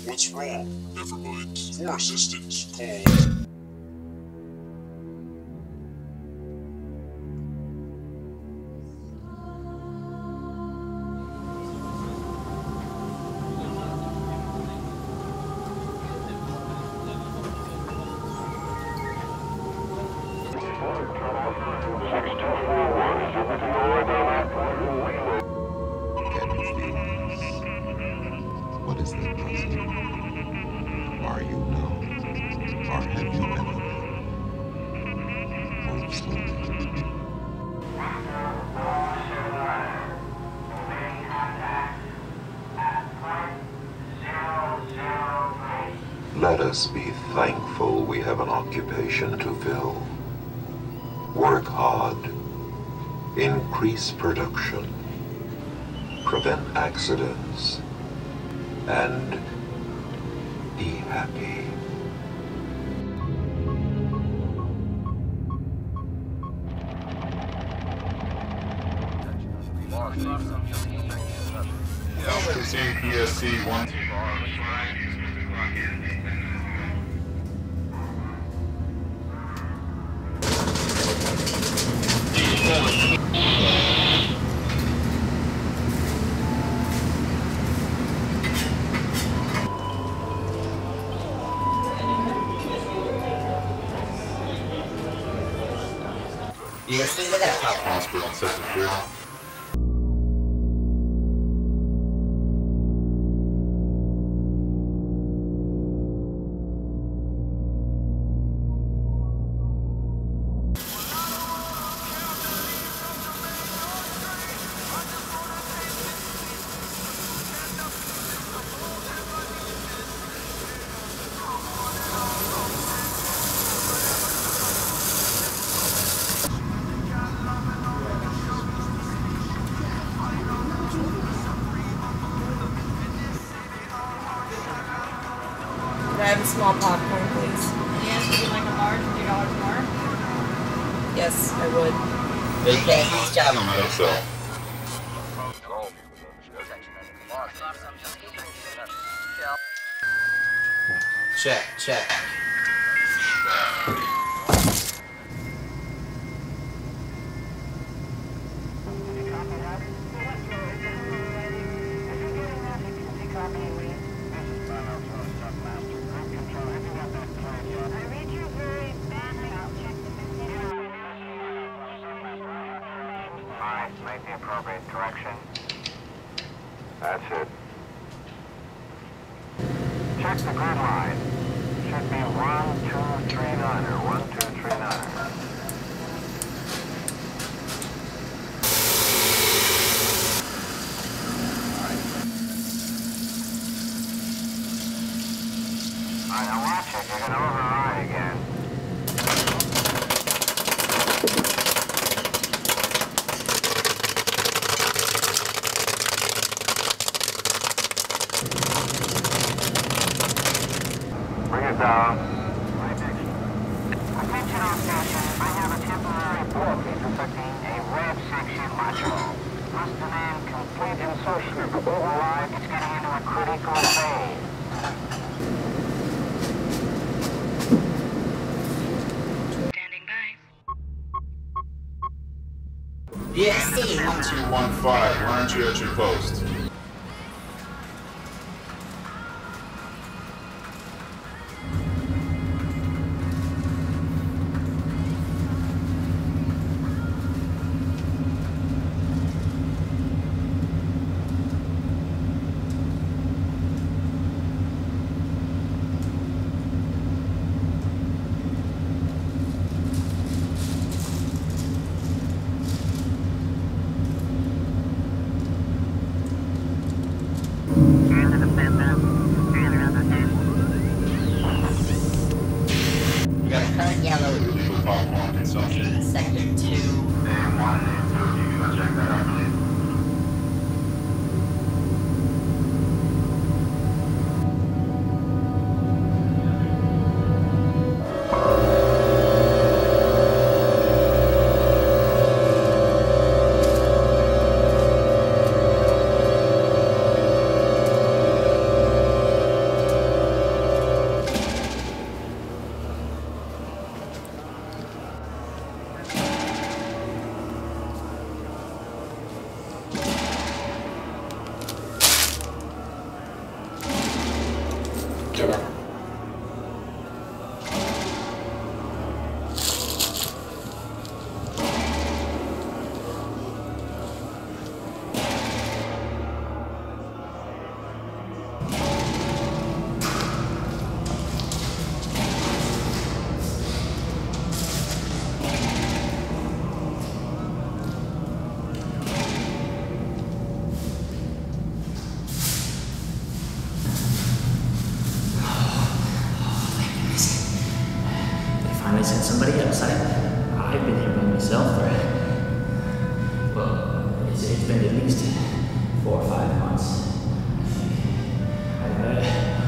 What's wrong? Never mind. For assistance, call... Can you feel this? What is that buzzing? Are you numb? Or have you ever been? Move slowly. Let us be thankful we have an occupation to fill. Work hard. Increase production. Prevent accidents. And be happy. Proceed BSC 1. Hospital set to clear. Can I have a small popcorn, please? Yes, would you like a large, $2 more? Yes, I would. I think so. Check. Make the appropriate correction. That's it. Check the grid line. Should be 1239 or 1239. Alright, now watch it. You're gonna override again. Bring it down. Attention all stations. I have a temporary board affecting a red section module. Must demand complete insertion. Override. It's getting into a critical phase. Standing by. BSC 215, why aren't you at your post?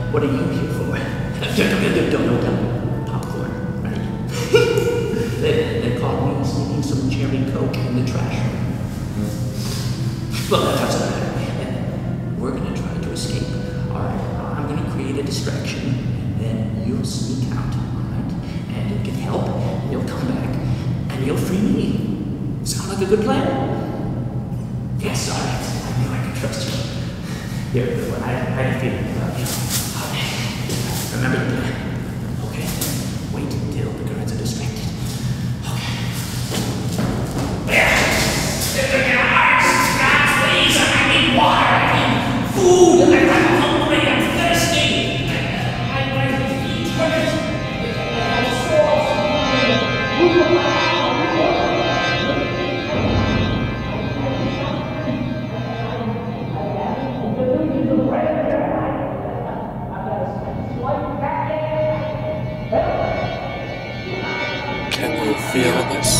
What are you here for? Don't popcorn, right? They caught me sneaking some cherry coke in the trash room. Well, that doesn't matter. We're gonna try to escape. Alright, I'm gonna create a distraction, and then you'll sneak out, alright? And you'll get help, and you'll come back, and you'll free me. Sound like a good plan? Yes, alright. I knew I could trust you. You're a good one. I had a feeling about you. Okay. Remember the plan. Okay? Wait until the guards are distracted. Okay. Please, I need water. I need food. I'm hungry. I'm thirsty. I need to eat. Can you feel this?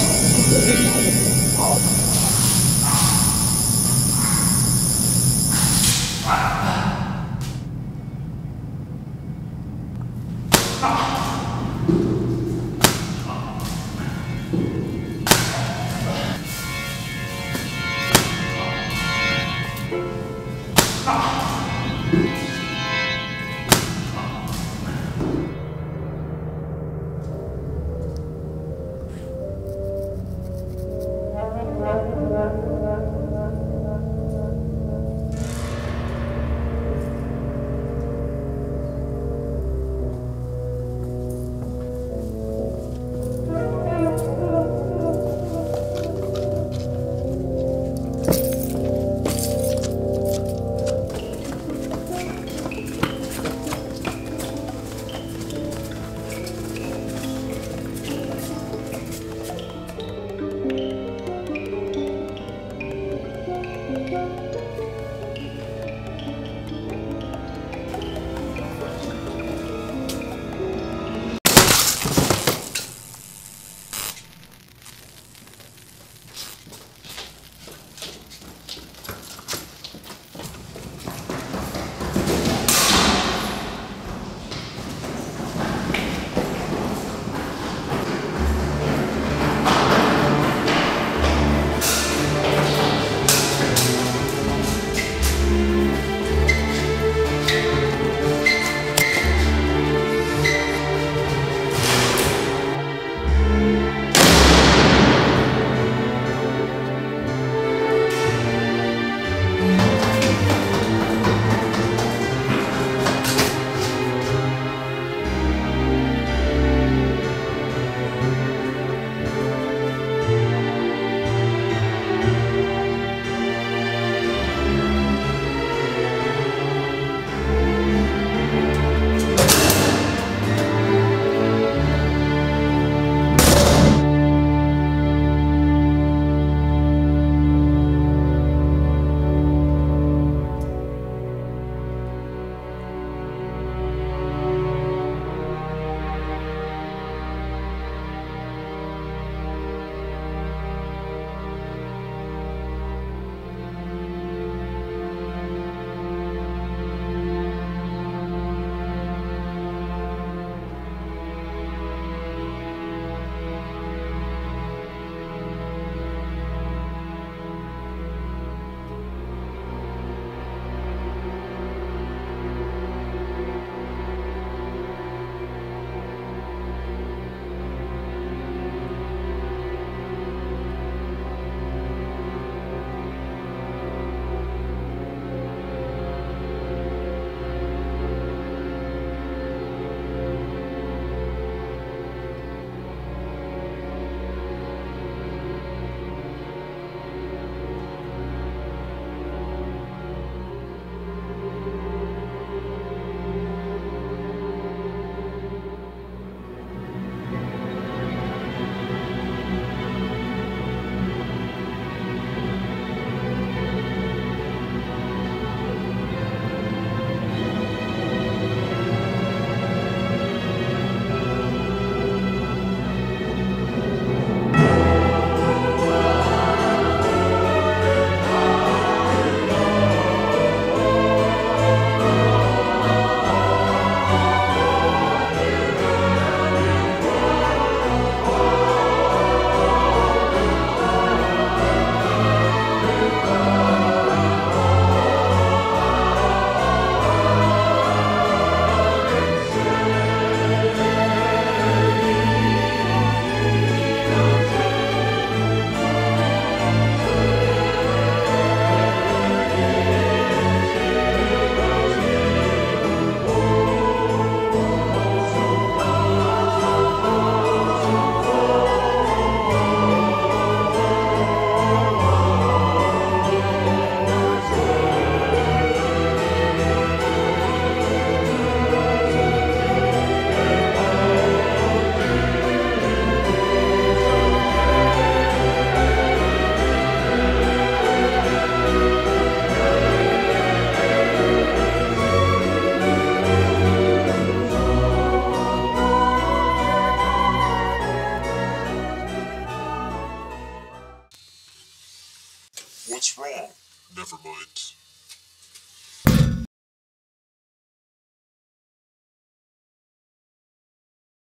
What's wrong? Never mind.